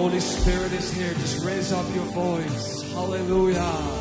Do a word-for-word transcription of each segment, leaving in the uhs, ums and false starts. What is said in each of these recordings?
Holy Spirit is here. Just raise up your voice. Hallelujah.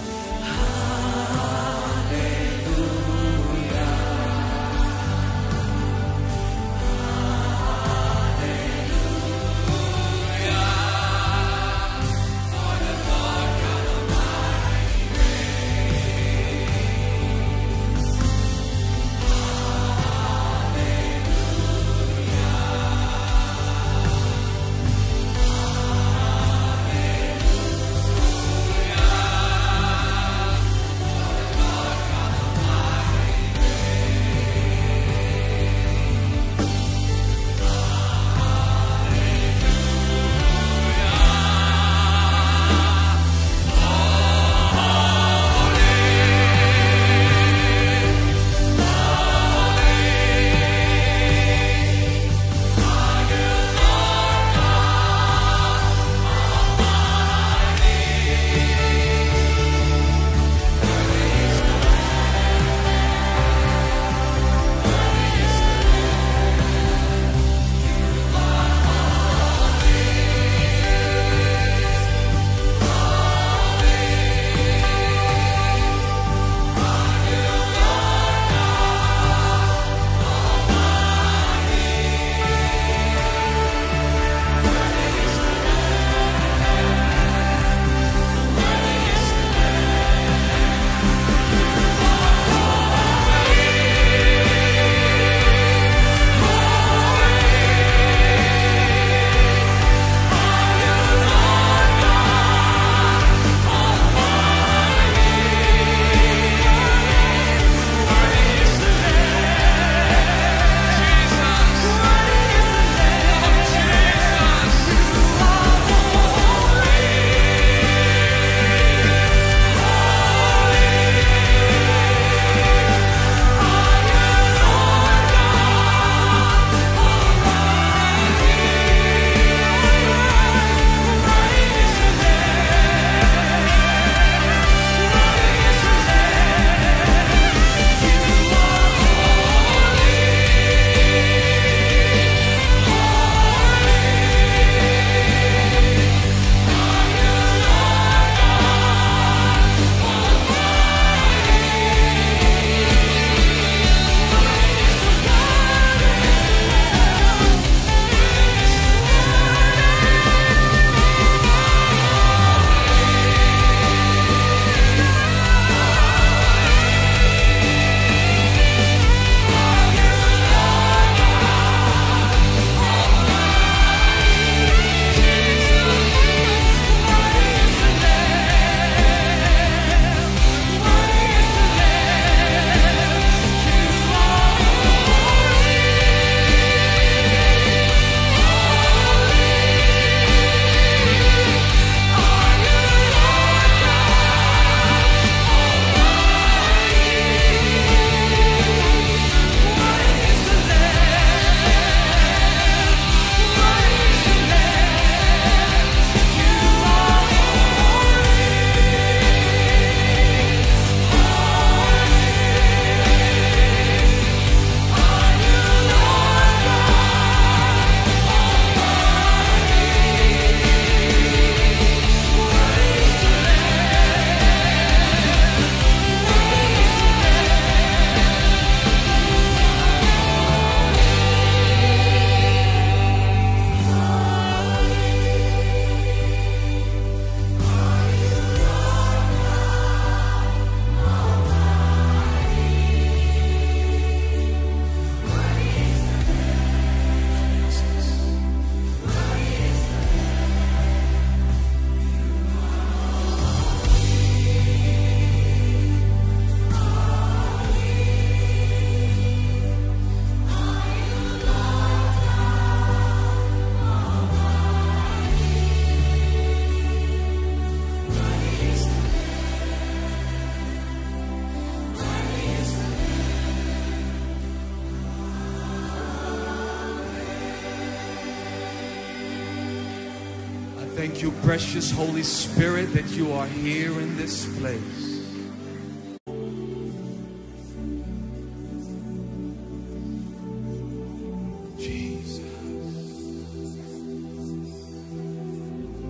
Thank you, precious Holy Spirit, that you are here in this place. Jesus.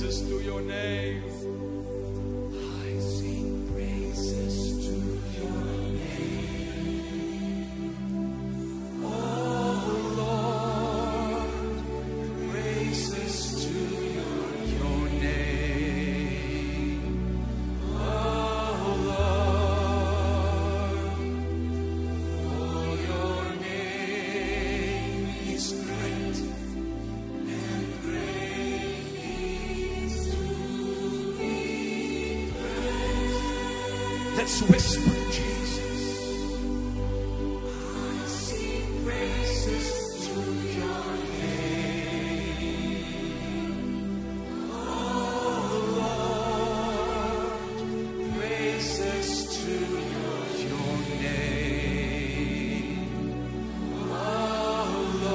praises to your name. I sing praises to your name. Oh Lord, praises to your, your name. Oh Lord, for your name is great and greatly to be praised. Let's whisper Jesus. I sing praises to your name. Oh Lord, praises to your, your name. Oh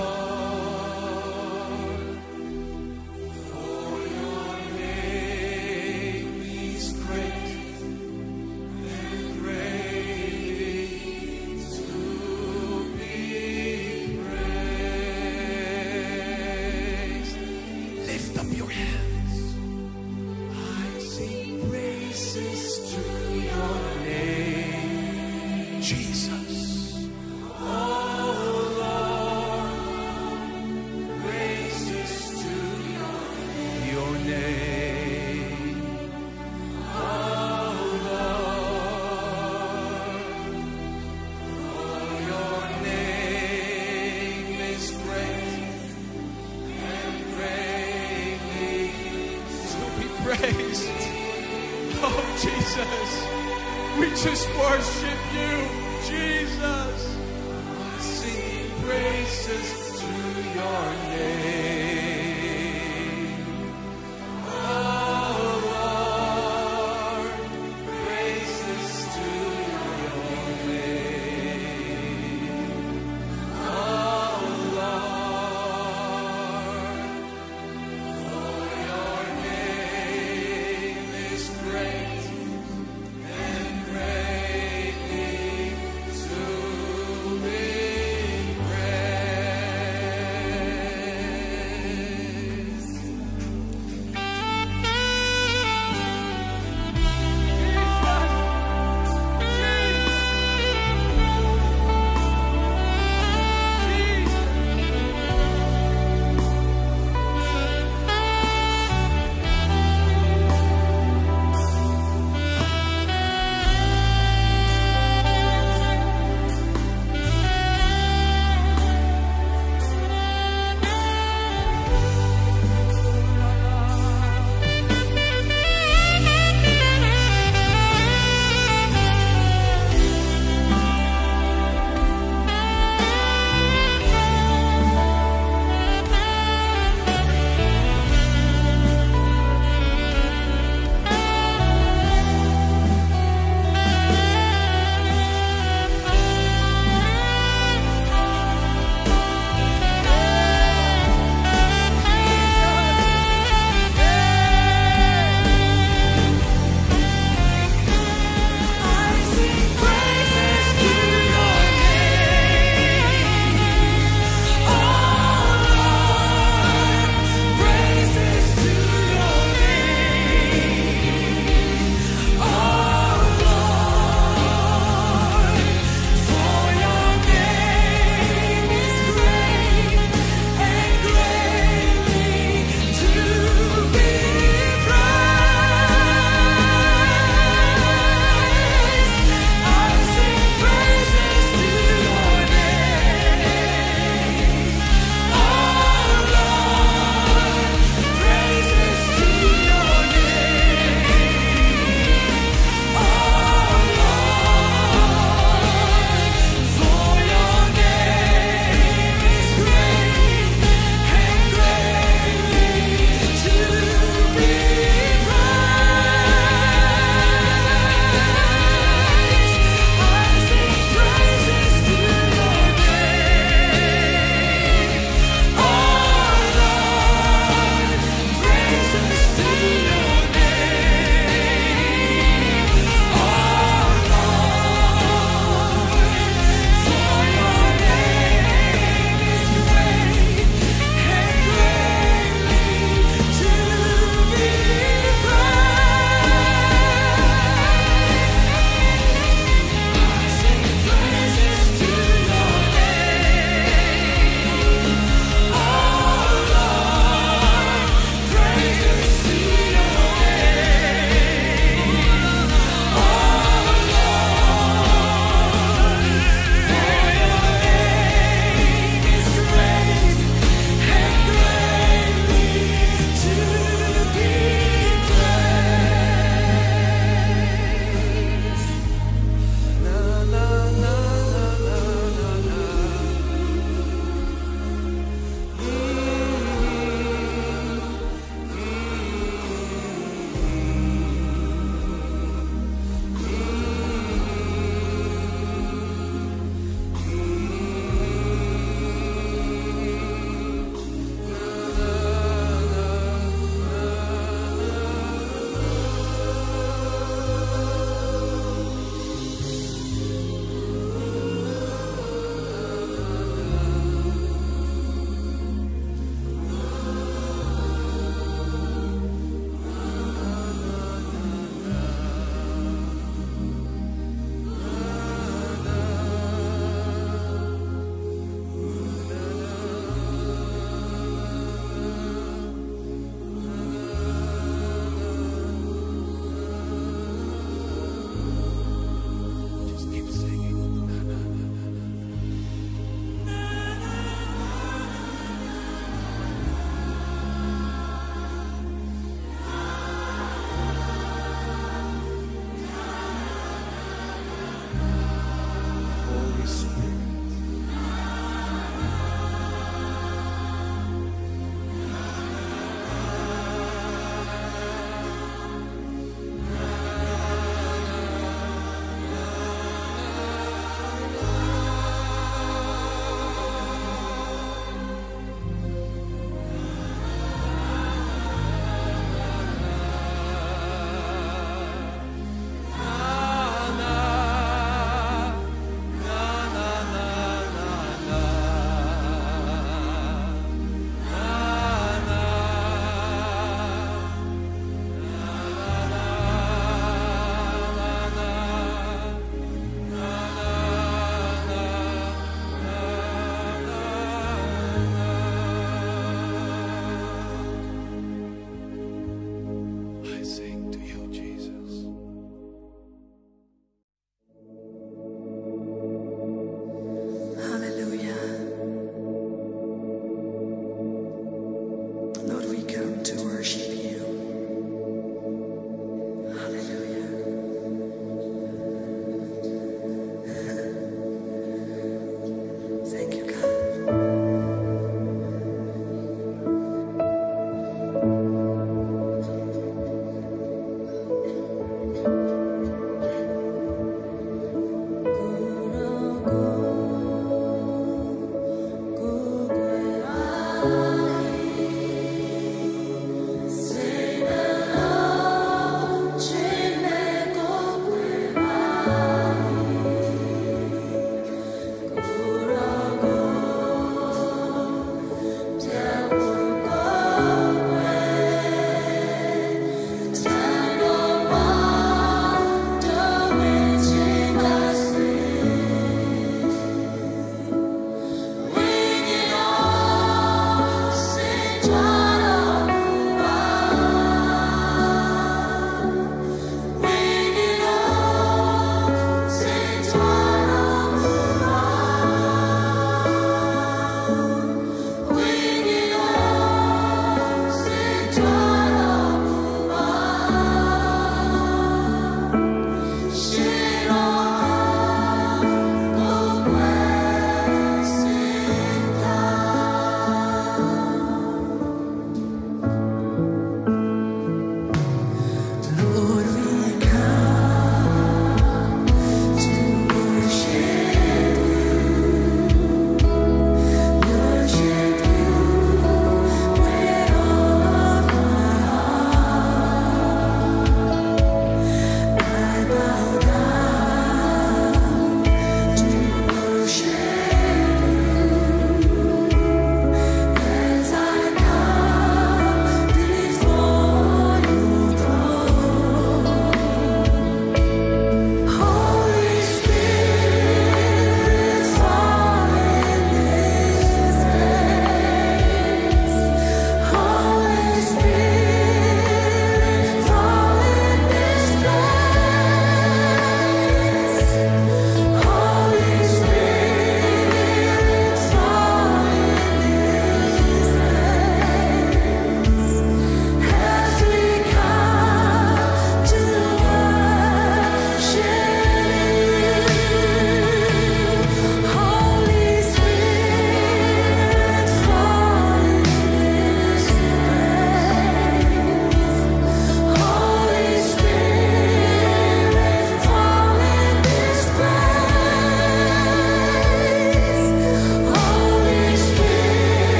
Lord, for your name is great and greatly to be praised. Lift up your hands. I sing praises to your name, Jesus. Oh Lord, praises to your, your name. Oh Lord, for your name is great and greatly to be praised. Oh Jesus, we just worship you, Jesus. I sing praises to your name. Oh Lord, praises to your name. Oh Lord, for your name is great and greatly to be praised.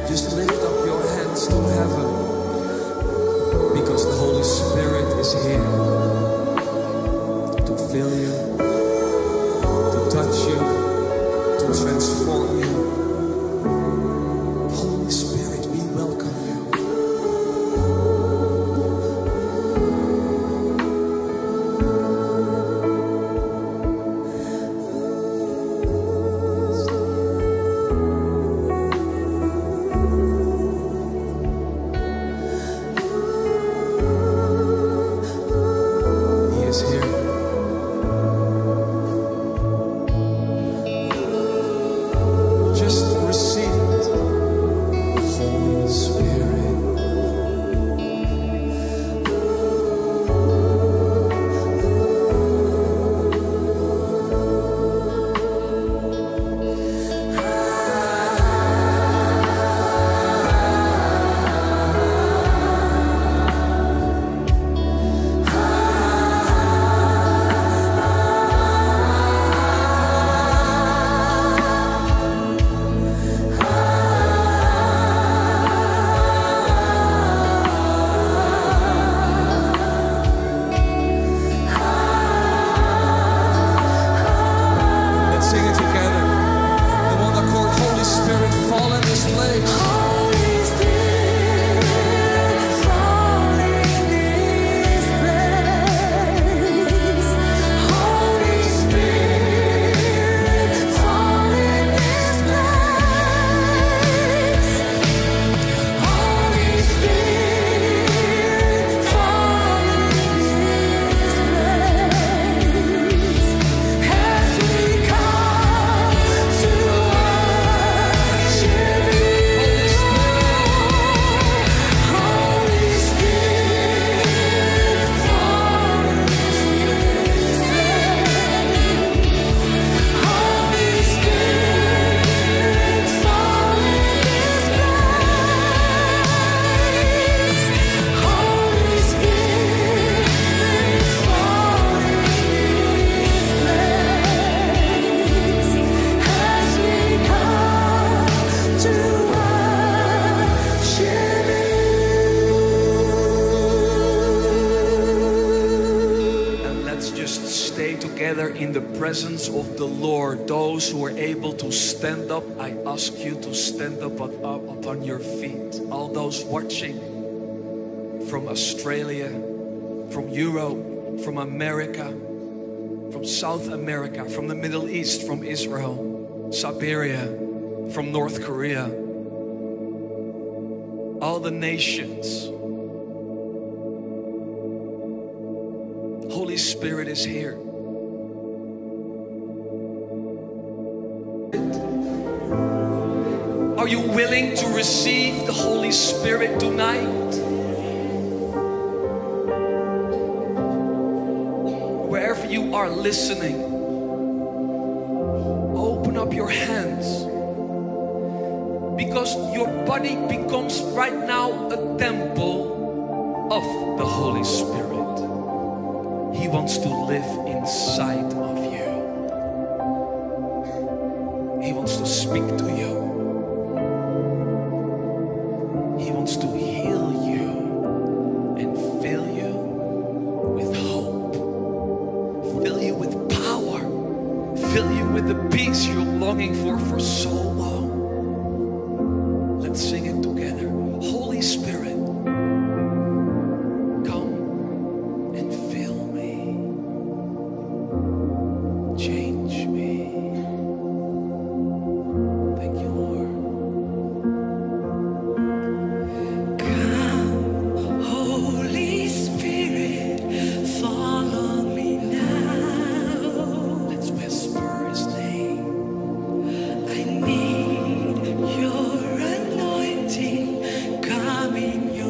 Just lift up your hands to heaven, because the Holy Spirit is here to fill you, to touch you, to transform you. Holy Spirit, we welcome you. In the presence of the Lord, those who are able to stand up, I ask you to stand up, up upon your feet. All those watching from Australia, from Europe, from America, from South America, from the Middle East, from Israel, Siberia, from North Korea, all the nations. Holy Spirit is here. Are you willing to receive the Holy Spirit tonight? Wherever you are listening, open up your hands, because your body becomes right now a temple of the Holy Spirit. He wants to live inside of you. He wants to speak to you. He wants to heal you and fill you with hope, fill you with power, fill you with the peace you're longing for for so long. Let's sing it together. Holy Spirit, come and fill me, change me. Thank you, Lord. Your anointing come in your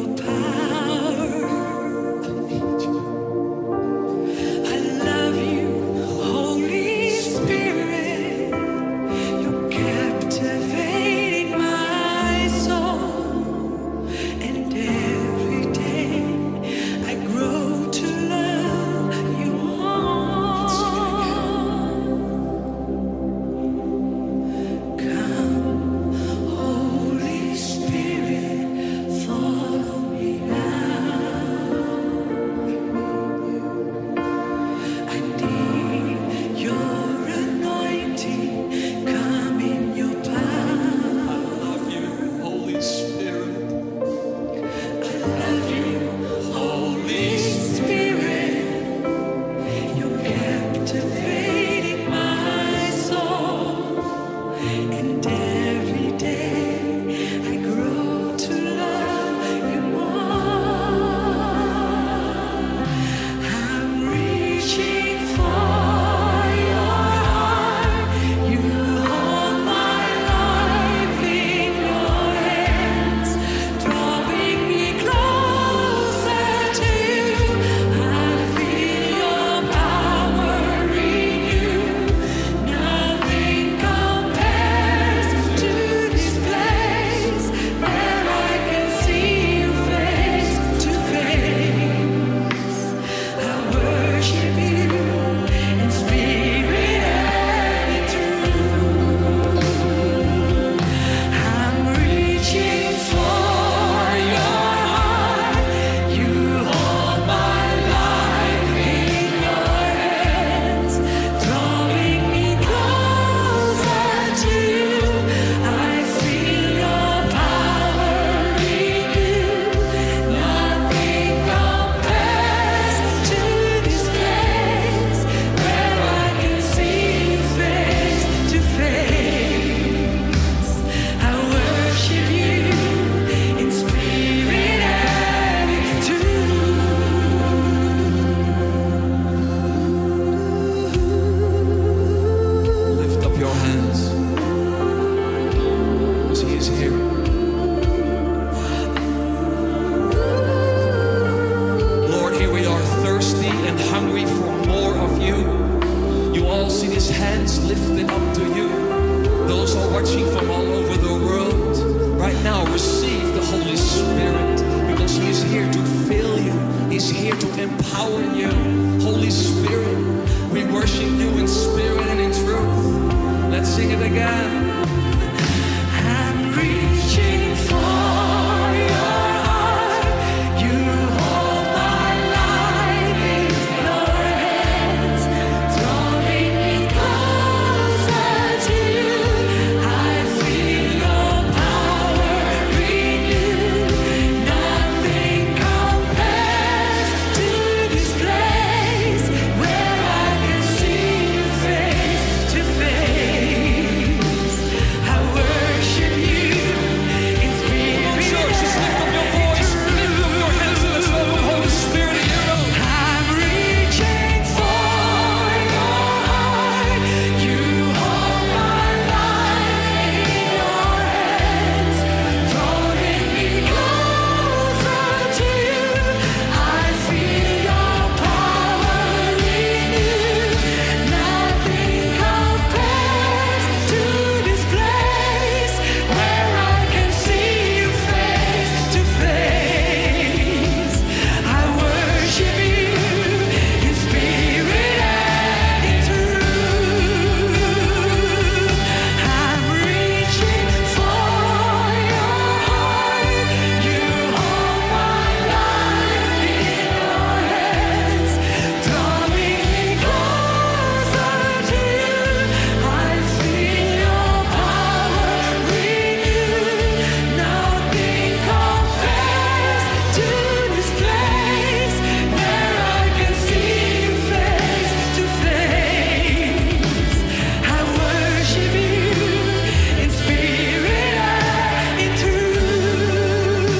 power in you. Holy Spirit, we worship you in spirit and in truth. Let's sing it again. I'm reaching for your heart. You hold my life in your hands, drawing me closer to you. I feel your power renewed. Nothing compares to this place where I can see you face to face. I worship you in spirit. Church, just lift up your voice, lift up your hands, and let's welcome Holy Spirit in your own. I'm reaching for your heart. You hold my life in your hands, drawing me closer to you. I feel your power renewed. Nothing compares to this place where I can see you face to face. I worship you in spirit and in truth. I'm reaching for your heart. You hold my life in your hands, drawing me closer to you. I feel your power renewed. Nothing compares to this place where I can see you face to face. I worship you in spirit and in truth.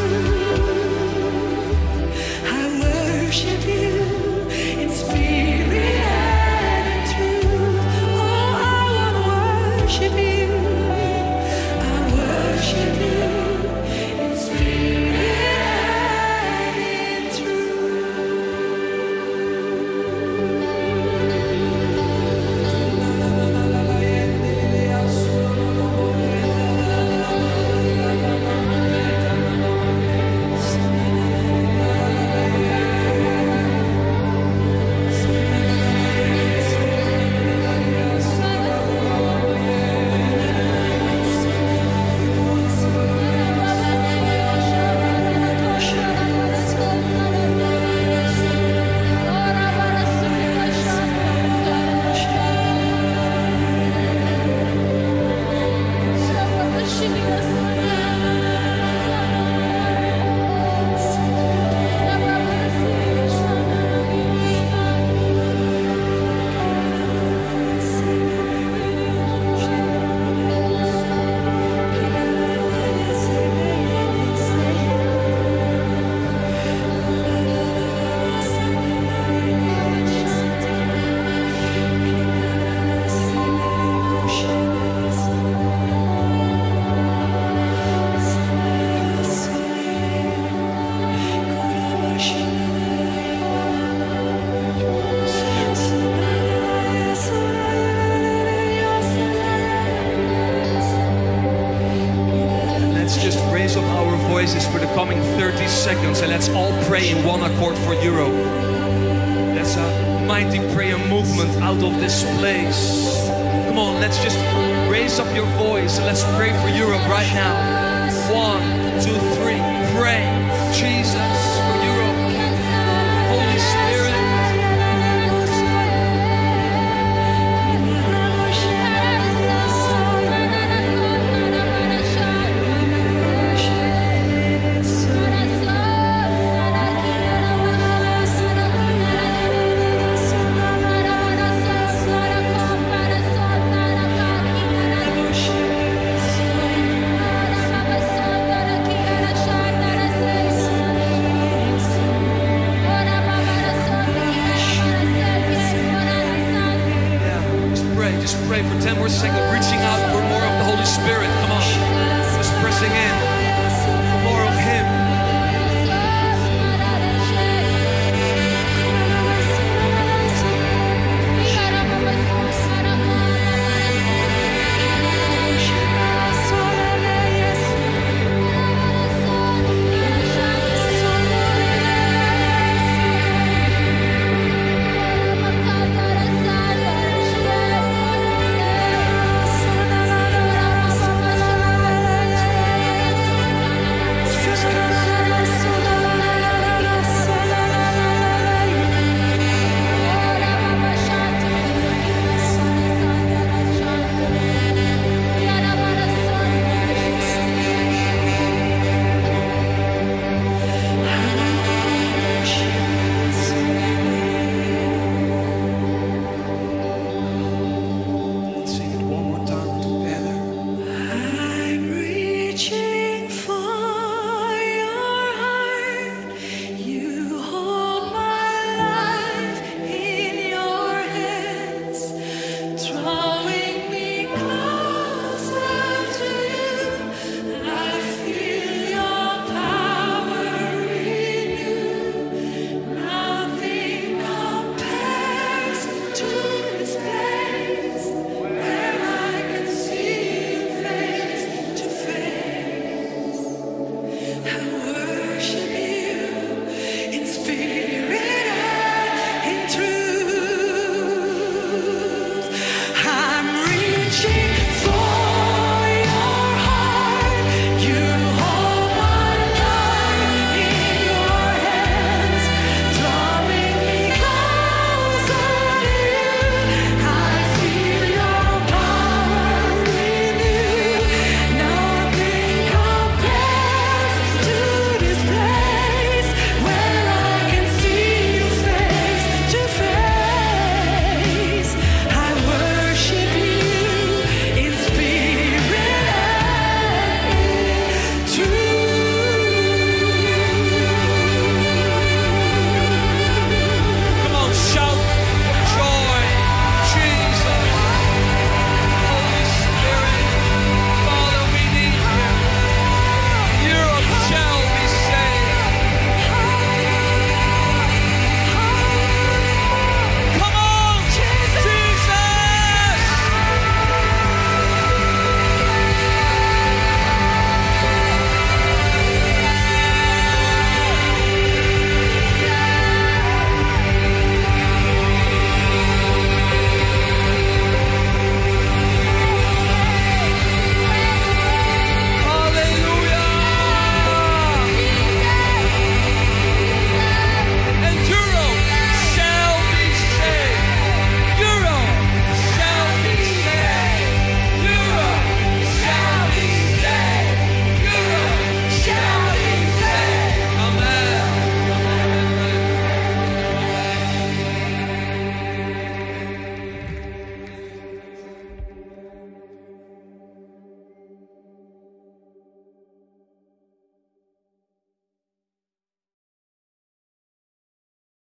I worship you in spirit and in truth. Oh, I wanna worship you. I worship you in spirit and in Let's just raise up our voices for the coming thirty seconds and let's all pray in one accord for Europe. That's a mighty prayer movement out of this place. Come on, let's just raise up your voice and let's pray for Europe right now. One.